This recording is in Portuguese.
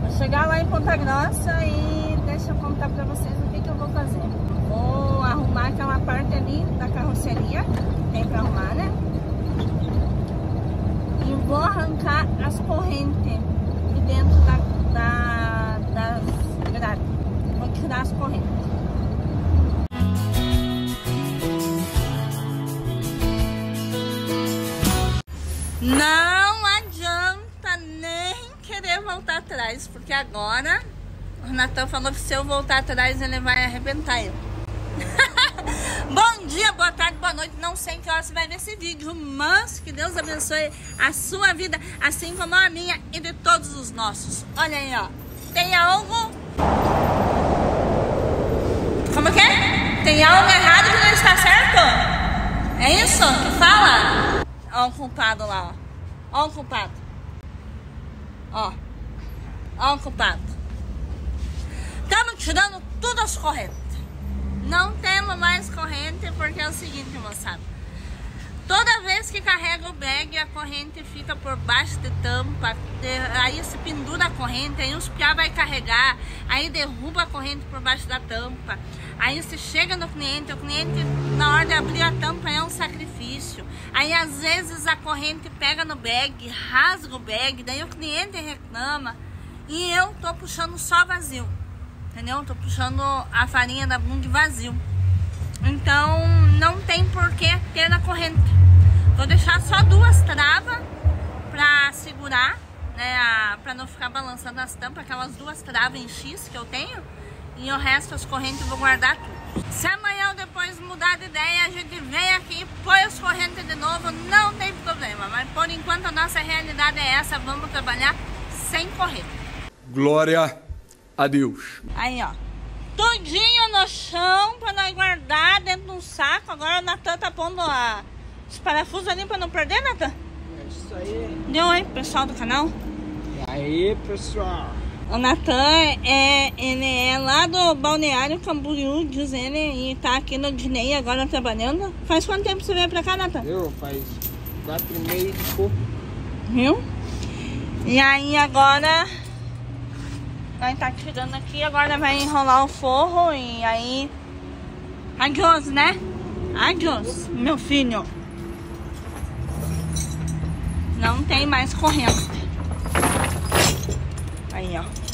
Vou chegar lá em Ponta Grossa e deixa eu contar pra vocês o que eu vou fazer. Vou arrumar aquela parte ali da carroceria, tem pra arrumar, né? E vou arrancar as correntes de dentro das grades. Vou tirar as correntes. Não adianta nem querer voltar atrás, porque agora o Natan falou que se eu voltar atrás ele vai arrebentar eu. Bom dia, boa tarde, boa noite. Não sei em que hora você vai ver esse vídeo, mas que Deus abençoe a sua vida, assim como a minha e de todos os nossos. Olha aí, ó. Tem algo... Como que é? Tem algo errado que não está certo? É isso que fala? Ó o culpado lá, ó. Ó o culpado. Ó. Ó o culpado. Estamos tirando tudo as correntes. Não temos mais corrente porque é o seguinte, moçada. Toda vez que carrega o bag, a corrente fica por baixo de tampa. Aí se pendura a corrente, aí os piá vai carregar, aí derruba a corrente por baixo da tampa. Aí se chega no cliente, o cliente na hora de abrir a tampa é um sacrifício. Aí às vezes a corrente pega no bag, rasga o bag, daí o cliente reclama. E eu tô puxando só vazio, entendeu? Tô puxando a farinha da Bung vazio. Então não tem por que ter na corrente. Vou deixar só duas travas pra segurar, né? Pra não ficar balançando as tampas, aquelas duas travas em X que eu tenho. E o resto, as correntes, eu vou guardar tudo. Se amanhã ou depois mudar de ideia, a gente vem aqui, põe as correntes de novo, não tem problema. Mas por enquanto a nossa realidade é essa, vamos trabalhar sem corrente. Glória a Deus. Aí, ó. Tudinho no chão pra nós guardar dentro de um saco. Agora o Natan tá pondo os parafusos ali pra não perder, Natan? É isso aí. Deu aí, pessoal do canal. E aí, pessoal? O Natan, ele é lá do Balneário Camboriú, diz ele, e tá aqui no Dinei agora trabalhando. Faz quanto tempo você veio pra cá, Natan? Faz 4 meses e pouco. Viu? E aí agora... nós tá tirando aqui, agora vai enrolar o forro e aí... Adiós, né? Adiós, meu filho. Não tem mais corrente. Aí, ó.